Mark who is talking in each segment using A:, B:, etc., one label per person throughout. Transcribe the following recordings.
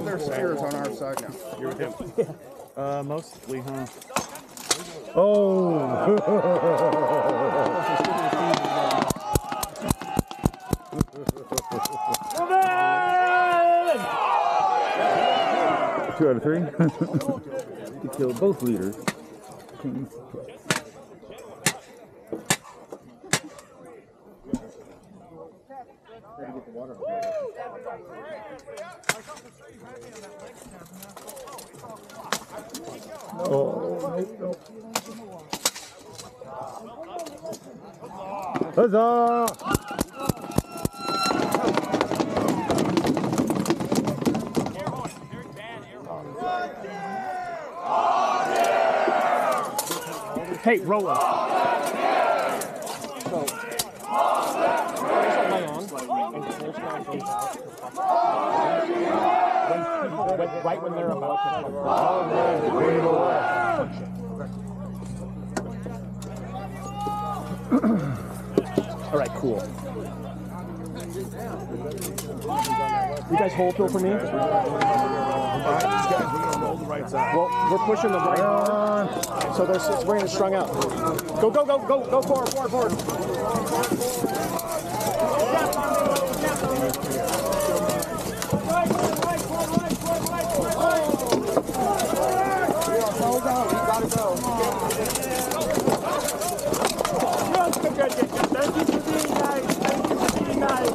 A: their spears on our side now.
B: You're with him?
C: Mostly, huh?
D: Oh! 2 out of 3. He killed both leaders. Huzzah!
B: Hey, roll up. So, lay on, and full stride goes out. Right when they're about to come All right, cool. You guys hold Phil for me? Well, we're pushing the right arm, so it's bringing it strung out. Go, go, go, go, go forward, forward, forward.
A: Hold on, we gotta go.
B: Thank you for being nice. Thank you for being nice.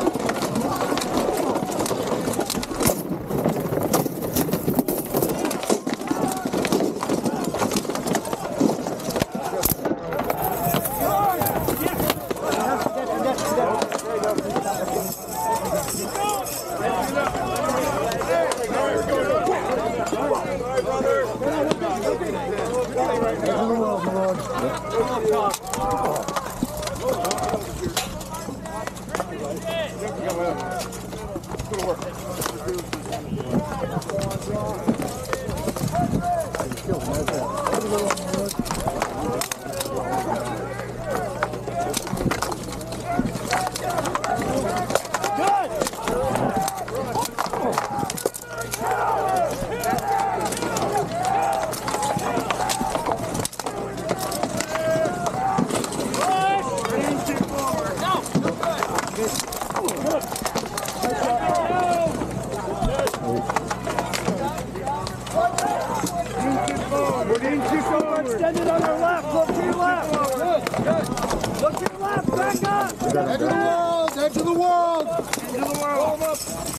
E: Extended on our left. Look to your left. Good, good. Look to your left. Back up. Edge of the walls. Edge of the walls. Edge of the walls.